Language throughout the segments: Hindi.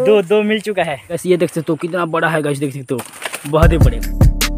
दो मिल चुका है गाइस। ये देख सकते हो कितना बड़ा है गाइस, देख सकते हो बहुत ही बड़े।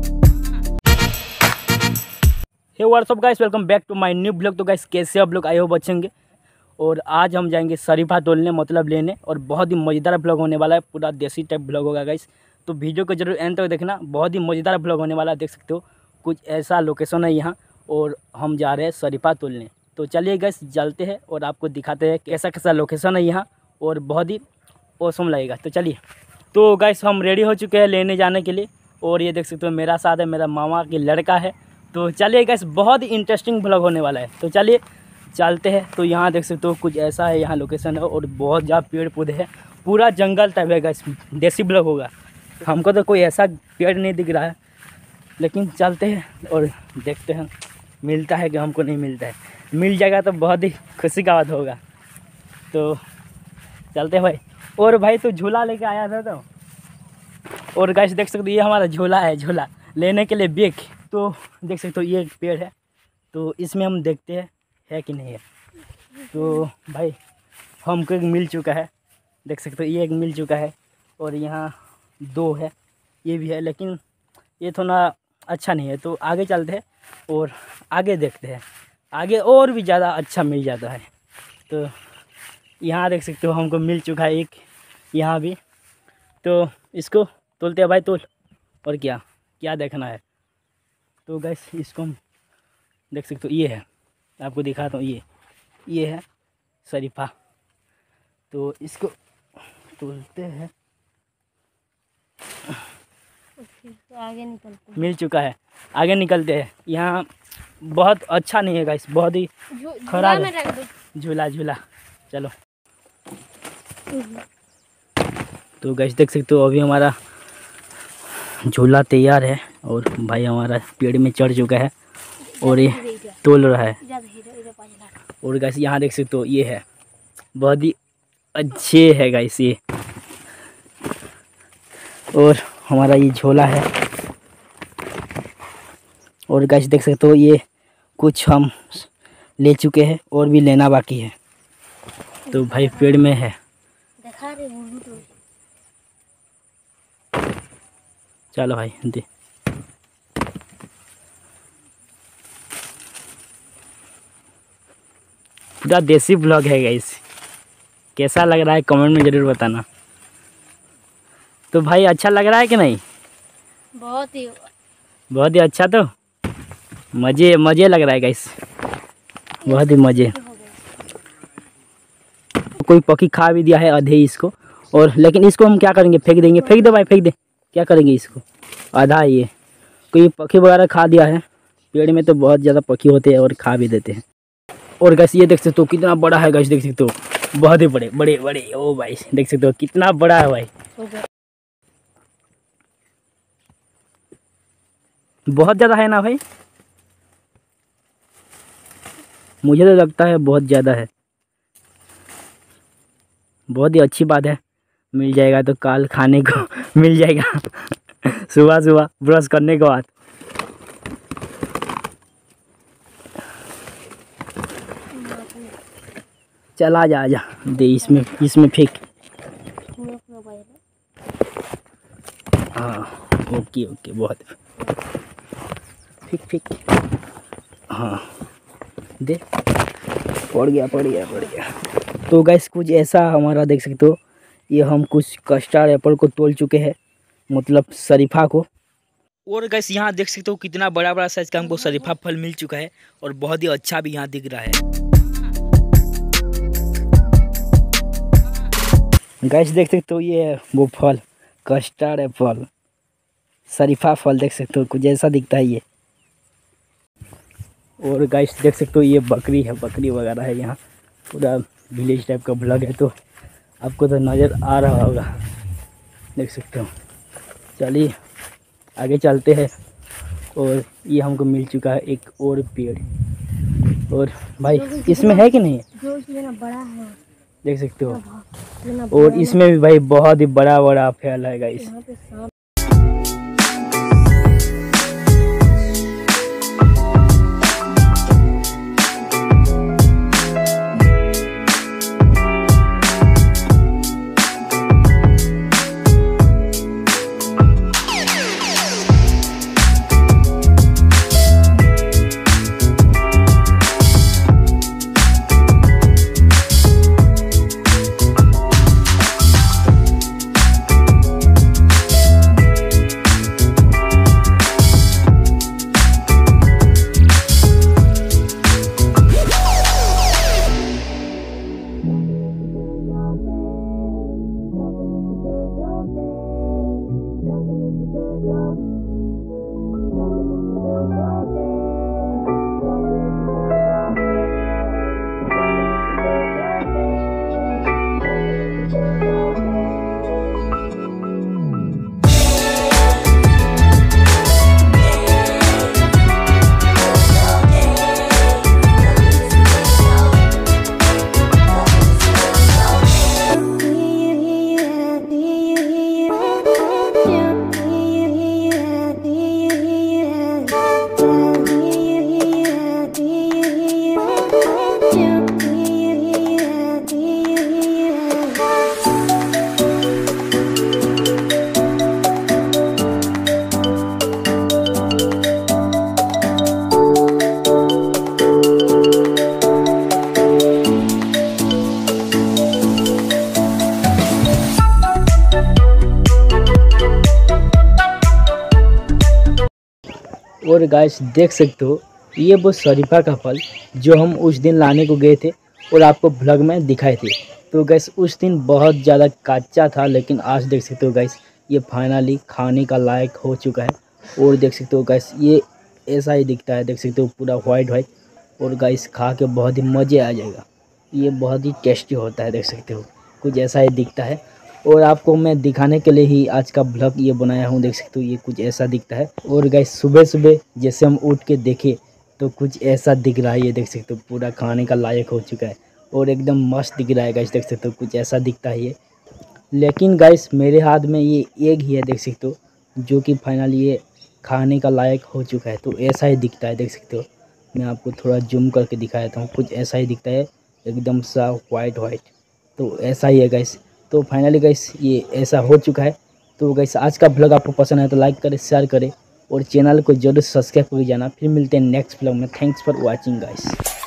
Hey what's up guys, welcome back to my new blog. तो गाइस कैसे आप लोग आए हो बचेंगे। और आज हम जाएंगे शरीफा तोलने, मतलब लेने, और बहुत ही मज़ेदार ब्लॉग होने वाला है। पूरा देसी टाइप ब्लॉग होगा गाइस, तो वीडियो को जरूर एंड तक देखना। बहुत ही मज़ेदार ब्लॉग होने वाला है। देख सकते हो कुछ ऐसा लोकेशन है यहाँ, और हम जा रहे हैं शरीफा तोलने। तो चलिए गाइस चलते हैं और आपको दिखाते हैं कैसा कैसा लोकेशन है यहाँ, और बहुत ही औसम लगेगा। तो चलिए। तो गाइस हम रेडी हो चुके हैं लेने जाने के लिए, और ये देख सकते हो मेरा साथ है, मेरा मामा की लड़का है। तो चलिए गाइस, बहुत ही इंटरेस्टिंग ब्लॉग होने वाला है। तो चलिए चलते हैं। तो यहाँ देख सकते हो कुछ ऐसा है यहाँ लोकेशन है, और बहुत ज़्यादा पेड़ पौधे हैं, पूरा जंगल टाइप है गाइस। देसी ब्लॉग होगा। हमको तो कोई ऐसा पेड़ नहीं दिख रहा है, लेकिन चलते हैं और देखते हैं मिलता है कि हमको नहीं मिलता है। मिल जाएगा तो बहुत ही खुशी का बात होगा। तो चलते हैं भाई। और भाई तो झूला लेके आया था तो, और गाइस देख सकते हो ये हमारा झूला है, झूला लेने के लिए बेक। तो देख सकते हो ये एक पेड़ है, तो इसमें हम देखते हैं है कि नहीं है। तो भाई हमको एक मिल चुका है, देख सकते हो ये एक मिल चुका है, और यहाँ दो है, ये भी है, लेकिन ये थोड़ा अच्छा नहीं है। तो आगे चलते हैं और आगे देखते हैं, आगे और भी ज़्यादा अच्छा मिल जाता है। तो यहाँ देख सकते हो हमको मिल चुका है एक, यहाँ भी। तो इसको तोलते हैं भाई, तोल। और क्या क्या देखना है। तो गैस इसको हम देख सकते हो, ये है, आपको दिखाता हूँ, ये है शरीफा। तो इसको तोलते हैं। तो आगे निकलते हैं। मिल चुका है, आगे निकलते हैं। यहाँ बहुत अच्छा नहीं है गाइस, बहुत ही खराब है। झूला चलो। तो गाइस देख सकते हो अभी हमारा झूला तैयार है, और भाई हमारा पेड़ में चढ़ चुका है और ये तोल रहा है। और गाइस यहाँ देख सकते हो ये है, बहुत ही अच्छे है गाइस ये। और हमारा ये झोला है। और गाइस देख सकते हो ये कुछ हम ले चुके हैं, और भी लेना बाकी है। तो भाई पेड़ में है। चलो भाई दे। पूरा देसी ब्लॉग है गाइस, कैसा लग रहा है कमेंट में ज़रूर बताना। तो भाई अच्छा लग रहा है कि नहीं? बहुत ही अच्छा। तो मज़े लग रहा है गाइस, बहुत ही मज़े। कोई पक्षी खा भी दिया है आधे इसको, और लेकिन इसको हम क्या करेंगे, फेंक देंगे। फेंक दे भाई, फेंक दे। क्या करेंगे इसको, आधा ये कोई पक्षी वगैरह खा दिया है। पेड़ में तो बहुत ज़्यादा पक्षी होते हैं और खा भी देते हैं। और गाइस ये देख सकते हो कितना बड़ा है गाइस, देख सकते हो बहुत ही बड़े। ओ भाई देख सकते हो कितना बड़ा है भाई, बहुत ज़्यादा है ना भाई। मुझे तो लगता है बहुत ज़्यादा है। बहुत ही अच्छी बात है, मिल जाएगा तो कल खाने को मिल जाएगा सुबह ब्रश करने के बाद। चल आजा दे, इसमें फेंक। हाँ ओके बहुत। फेंक। हाँ दे, पड़ गया। तो गाइस कुछ ऐसा हमारा देख सकते हो, ये हम कुछ कस्टर्ड एप्पल को तोल चुके हैं, मतलब शरीफा को। और गाइस यहाँ देख सकते हो कितना बड़ा साइज का हमको शरीफा फल मिल चुका है, और बहुत ही अच्छा भी यहाँ दिख रहा है। गाइस देख सकते हो ये वो फल, कस्टर्ड एप्पल, शरीफा फल, देख सकते हो कुछ ऐसा दिखता है ये। और गाइस देख सकते हो ये बकरी है, बकरी वगैरह है यहाँ। पूरा विलेज टाइप का ब्लॉग है, तो आपको तो नज़र आ रहा होगा, देख सकते हो। चलिए आगे चलते हैं। और ये हमको मिल चुका है एक और पेड़। और भाई इसमें है कि नहीं, बड़ा है, देख सकते हो। और इसमें भी भाई बहुत ही बड़ा फैल है गाइस। और गाइस देख सकते हो ये वो शरीफा का फल जो हम उस दिन लाने को गए थे और आपको ब्लॉग में दिखाए थे। तो गैस उस दिन बहुत ज़्यादा कच्चा था, लेकिन आज देख सकते हो गैस ये फाइनली खाने का लायक हो चुका है। और देख सकते हो गैस ये ऐसा ही दिखता है, देख सकते हो पूरा वाइट वाइट। और गैस खा के बहुत ही मज़े आ जाएगा, ये बहुत ही टेस्टी होता है, देख सकते हो कुछ ऐसा ही दिखता है। और आपको मैं दिखाने के लिए ही आज का ब्लॉग ये बनाया हूँ, देख सकते हो ये कुछ ऐसा दिखता है। और गैस सुबह सुबह जैसे हम उठ के देखे तो कुछ ऐसा दिख रहा है, ये देख सकते हो पूरा खाने का लायक हो चुका है और एकदम मस्त दिख रहा है गाइस, देख सकते हो कुछ ऐसा दिखता है ये। लेकिन गाइस मेरे हाथ में ये एग ही है, देख सकते हो जो कि फाइनली ये खाने का लायक हो चुका है। तो ऐसा ही दिखता है, देख सकते हो मैं आपको थोड़ा जूम करके दिखा देता हूँ, कुछ ऐसा ही दिखता है एकदम सा वाइट वाइट। तो ऐसा ही है गाइस। तो फाइनली गाइस ये ऐसा हो चुका है। तो गाइस आज का ब्लॉग आपको पसंद है तो लाइक करें, शेयर करें और चैनल को जरूर सब्सक्राइब कर जाना। फिर मिलते हैं नेक्स्ट ब्लॉग में। Thanks for watching guys.